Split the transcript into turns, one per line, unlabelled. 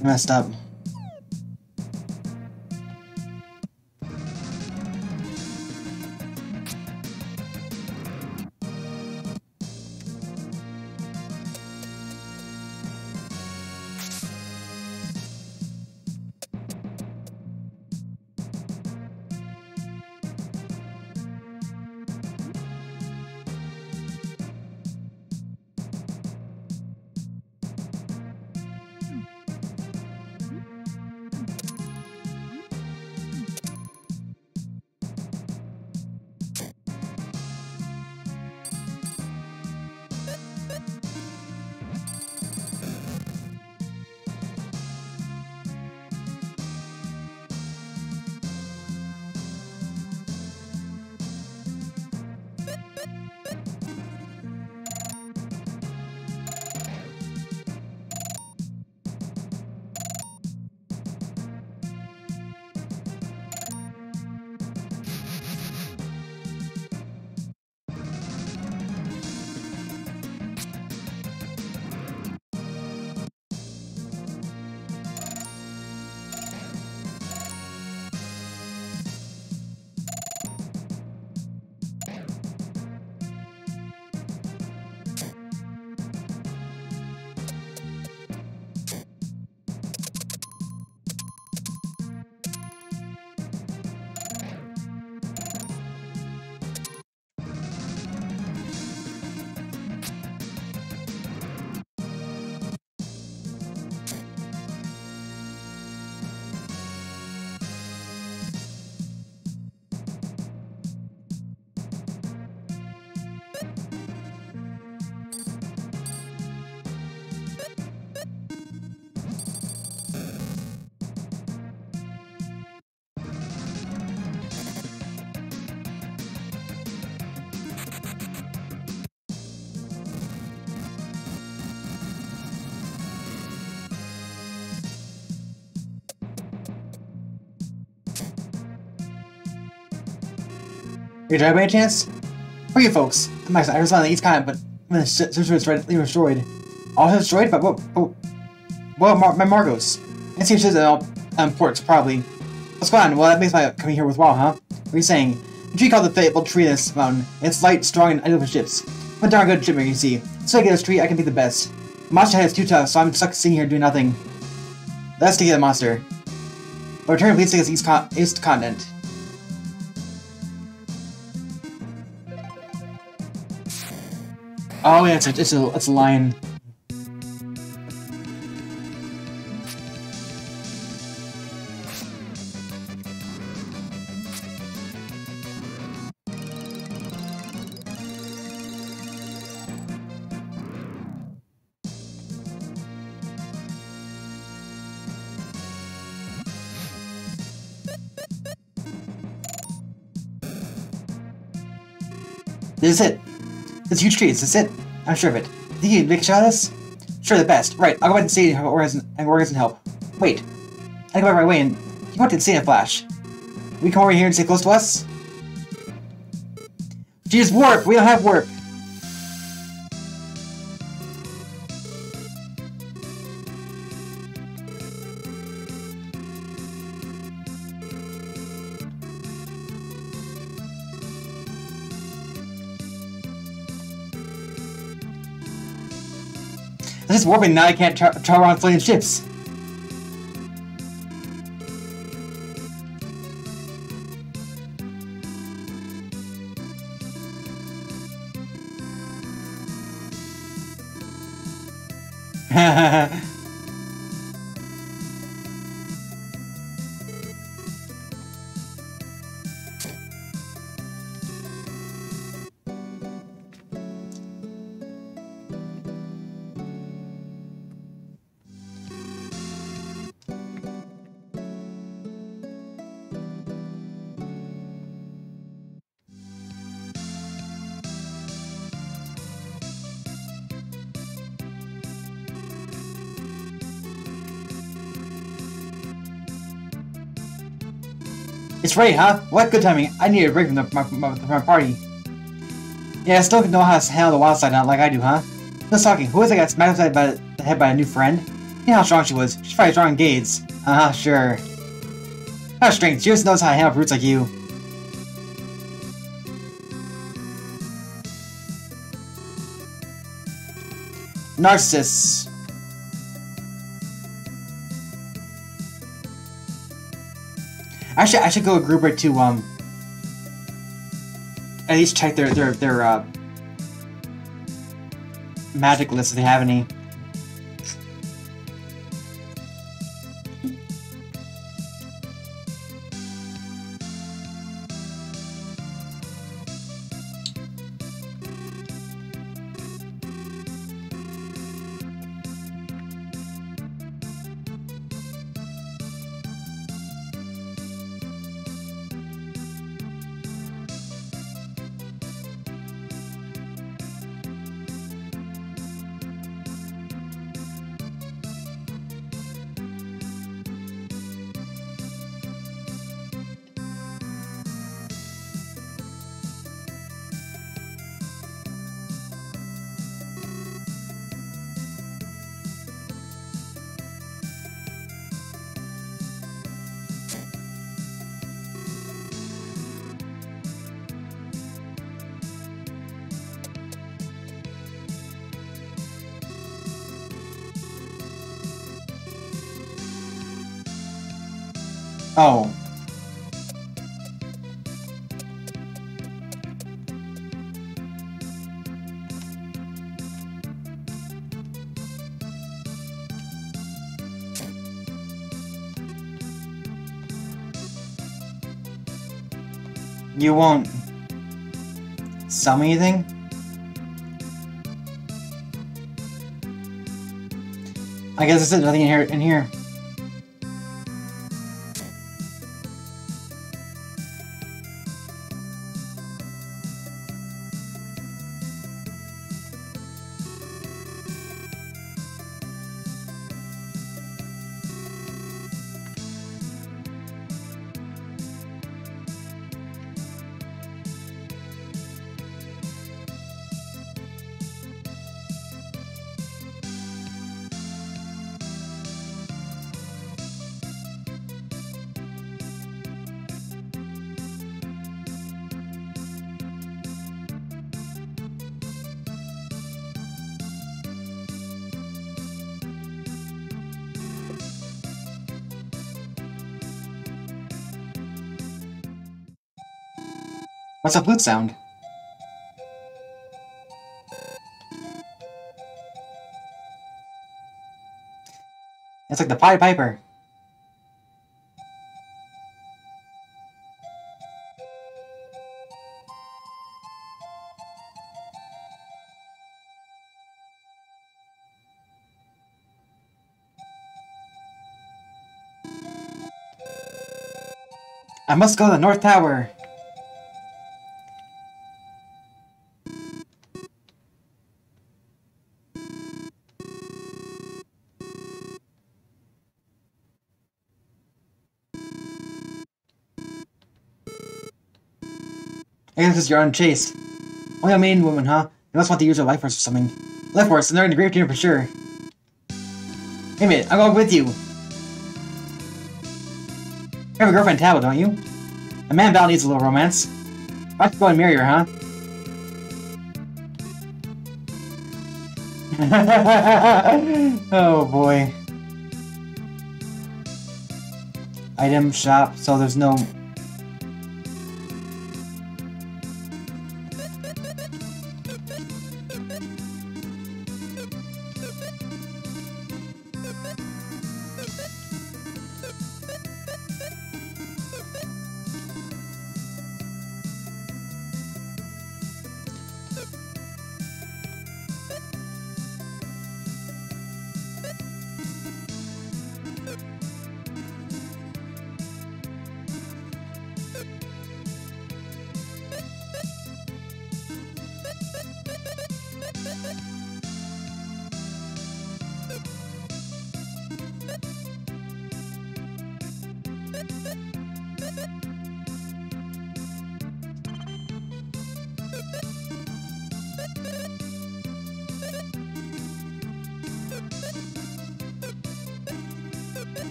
I messed up. You Jyad by any chance? For you folks, I'm Max. I was on the East Continent, but when the system was destroyed. Also destroyed? But well, my Margos. And see ships and ports, probably. What's going on? Well, that makes my coming here worthwhile, huh? What are you saying? The tree called the Fabled Tree in this mountain. It's light, strong, and ideal for ships. I'm a darn good shipmaker, you see. So I get this tree, I can be the best. The monster head is too tough, so I'm stuck sitting here doing nothing. Let's take the monster. But return please take us East Continent. Oh yeah, it's a lion. This is it. This huge tree, is this it? I'm sure of it. Think you can make a shot at us? Sure, the best. Right, I'll go back to the city and organize and help. Wait. I go back right away and you want to see in a flash. Will you come over here and stay close to us? Jeez, warp! We don't have warp! I'm just warping now. I can't travel around flying ships. It's ready, huh? What good timing. I need a break from my party. Yeah, I still don't know how to handle the wild side not like I do, huh? No talking. Who is that got smacked upside the head by a new friend? You know how strong she was. She's probably strong in Gades. Sure. Her strength. She just knows how to handle brutes like you. Narcissus. Actually, I should go a grouper to at least check their magic list if they have any. Oh. You won't sell me anything? I guess there's nothing in here. What's a flute sound? It's like the Pied Piper. I must go to the North Tower. I guess you're unchaste. Only a maiden woman, huh? You must want to use your life force or something. Life force, and they're in the grave chamber for sure. Wait a minute, I'm going with you. You have a girlfriend Tablet, don't you? A man Val needs a little romance. Why don't you go and marry her, huh? Oh boy. Item shop, so there's no...